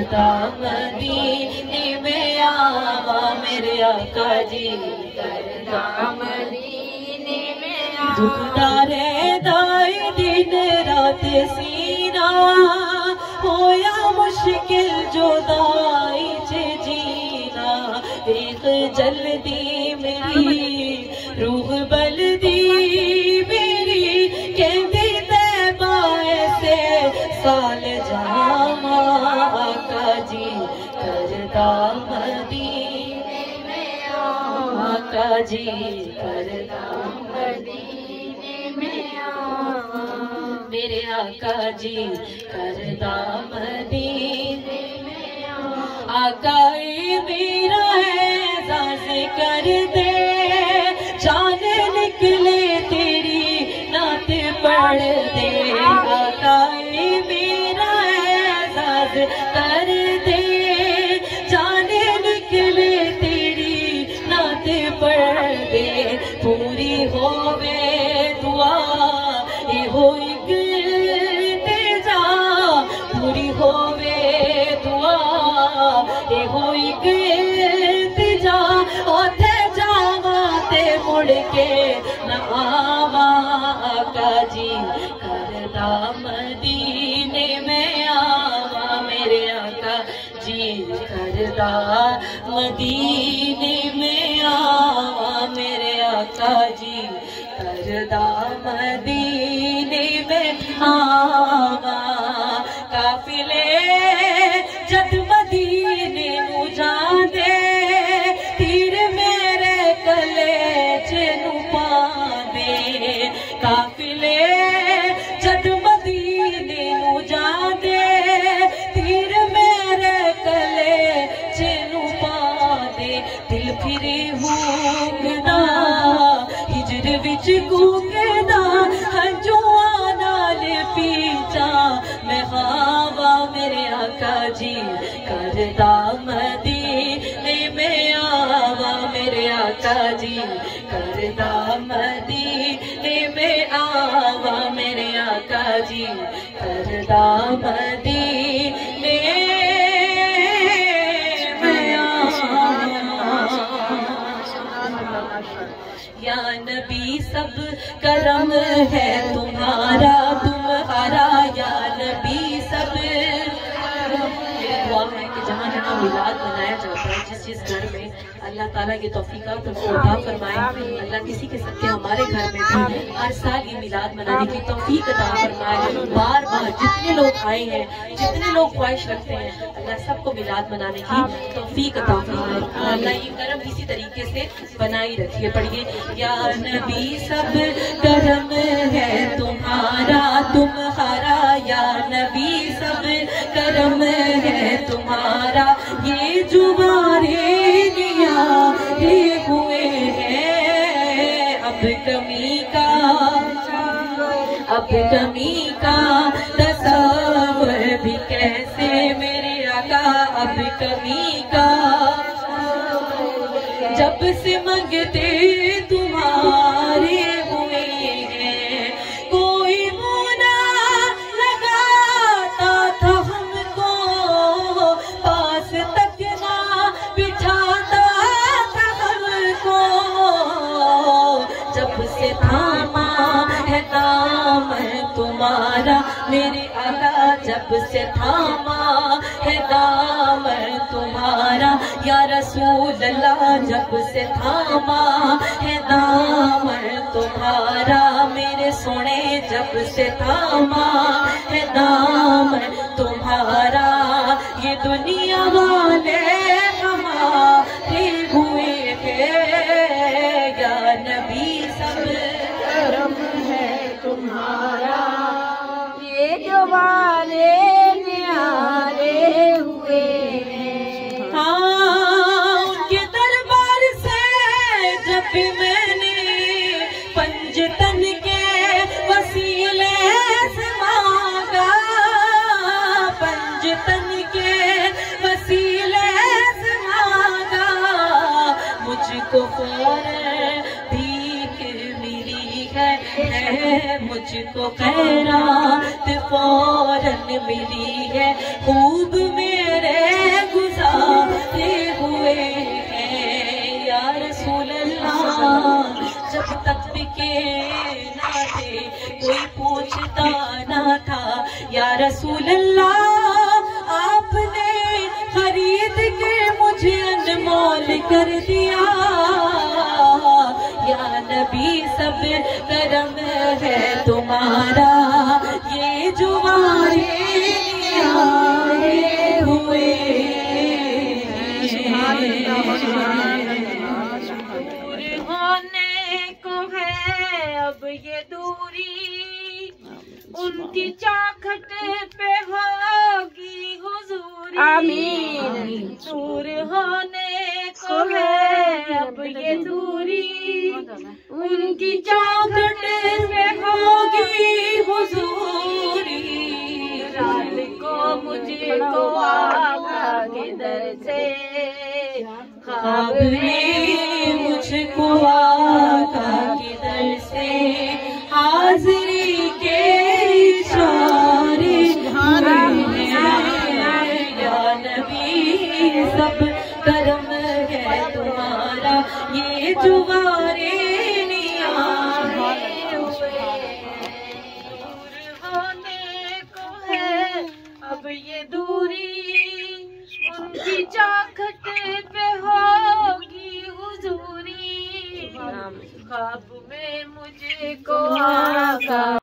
करदा मदीने में आवा मेरे आका जी, करदा मदीने में आवा। दुखदारे दाई दिन रात सीना होया मुश्किल जुदाई च जीना, देख जल्दी मेरी रूह बलदी मेरी, कहती तैबा ऐसे साल जामा आका जी, करदा मदीने में आका जी, करदा मदीने में आवा मेरे आका जी, करदा मदीने में आवा। आका मेरा एहसास कर दे, जान निकले तेरी नात पढ़ दे। आका मेरा एहसास कर दे, जान निकले तेरी नात पढ़ दे। पूरी होवे दुआ ये हो तेजा, पूरी होवे दुआ ये हो तेजा, ओथे जावा ते मुड़ के न आवा आका जी, करदा मदीने में आवा मेरे आका जी, करदा मदीने में आवा मेरे आका जी, करदा मदीने में आवा। काफिले जद मदीने नू जांदे, तीर मेरे कलेजे नू पांदे। काफिले जद मदीने नू जांदे, तीर मेरे कलेजे नू पांदे। दिल फिरे हुकदा हिजर विच कूकदा, हंजुआ नाल पीचा मैं हावा मेरे आका जी, करदा मदीने में आवा मेरे आका जी, करदा मदीने में आवा मेरे आका जी, करदा मदीने में आवा। या नबी सब करम है तुम्हारा तुम्हारा, या नबी सब दुआ है कि जहाँ जहाँ मिलाद मनाया जाता है, जिस घर में अल्लाह ताला की तौफीकात हमको अता फरमाए। अल्लाह किसी के सत्य हमारे घर में भी हर साल ये मिलाद मनाने की तौफीक अता फरमाए। बार बार जितने लोग आए हैं, जितने लोग ख्वाहिश रखते हैं, अल्लाह सबको मिलाद मनाने की तौफीक अता फरमाए। अल्लाह ये करम इसी तरीके से बनाई रखिए। पढ़िए, या नबी सब करम है तुम्हारा तुम्हारा, या नबी सब करम है तुम्हारा, ये जुबारे नियारे हुए हैं अब कमी का, अब कमी का तसव्वुर भी कैसे मेरे आका, अब कमी का जब से मंगते तुम्हारे हुए हैं। कोई मुना लगाता था हमको, पास तक ना बिठाता था हमको, जब से थामा है नाम तुम्हारा मेरे आका, जब से थामा है नाम तुम्हारा या रसूल अल्लाह, जब से थामा है नाम तुम्हारा मेरे सोने, जब से थामा है नाम तुम्हारा, ये दुनिया वाले हमारे हुए हैं। या नबी सब करम है तुम्हारा, ये जो वाले न्यारे हुए हैं। हाँ, उनके दरबार से जब भी मैंने पंजतन के वसीले से मांगा, पंजतन के वसीले से मांगा, मुझको फौरन भीख मिली है, मुझको खैरात फौरन मिली है। खूब मेरे या रसूल अल्लाह आपने खरीद के मुझे अनमोल कर दिया। या नबी सब करम है तुम्हारा, ये जो आए हुए होने को है अब ये दूरी, उनकी चाखट पे होगी हुजूरी। आमीन। दूर होने को है अब ये दूरी, उनकी चाखट पे होगी हुजूरी। रात को मुझको आका के दर से, ख्वाब में मुझको आका के दर से हाजिरी के इशारे हुए। या नबी सब करम है तुम्हारा, ये जो वारे अब ये दूरी, उनकी चाखट पे होगी हुजूरी। ख्वाब में मुझको आका